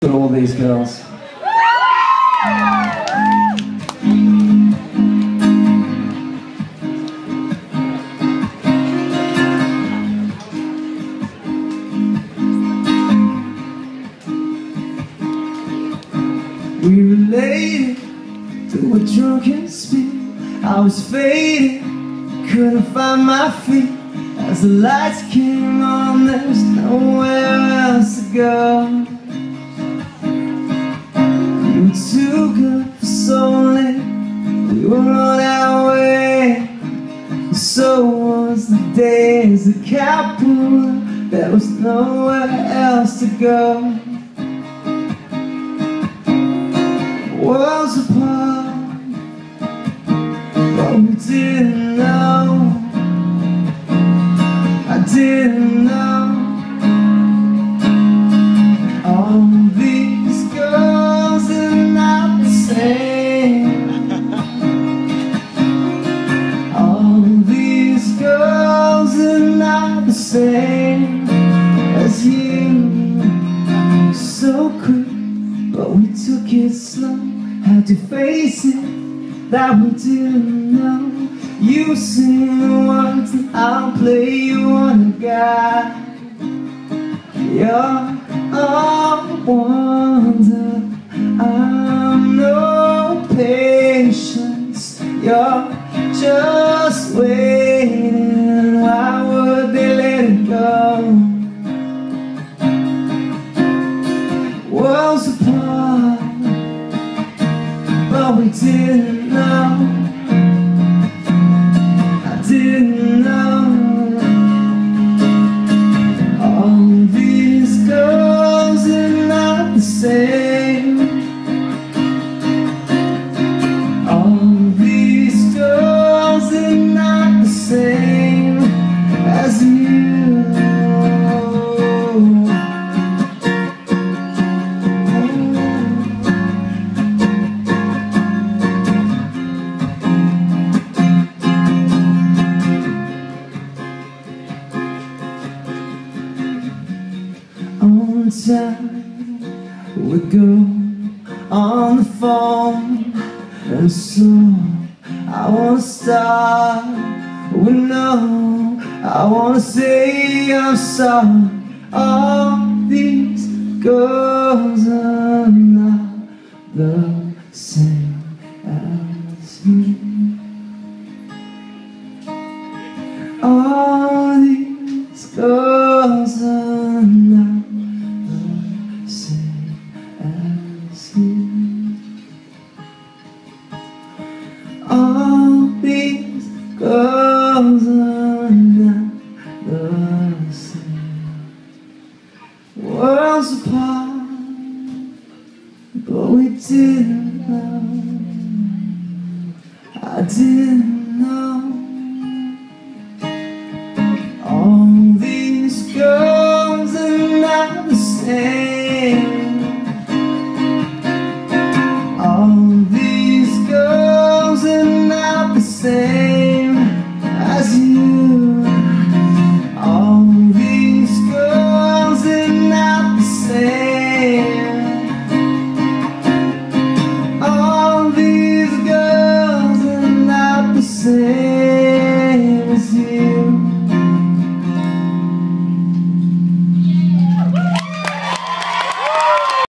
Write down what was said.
For all these girls. We related to a drunken speed. I was faded, couldn't find my feet. As the lights came on, there was nowhere else to go. You were too good for so late. We were on our way. So was the days that kept pulling. There was nowhere else to go. Worlds apart, but we didn't know. I didn't know. All these girls are not the same. All these girls are not the same as you. So quick, but we took it slow. Had to face it, that we didn't know. You sing the words and I'll play you on the guide. You're a wonder, I'm no patience. You're just waiting, why would they let it go? Worlds apart, but we didn't know. I didn't know. All these girls are not the same. All these girls are not the same as you. On time, we go on the phone, and so I wanna start with no. I wanna say I'm sorry. All these girls are not the same as me. All these girls are not the same as you. All these girls are not the same. Worlds apart, but we didn't know. I didn't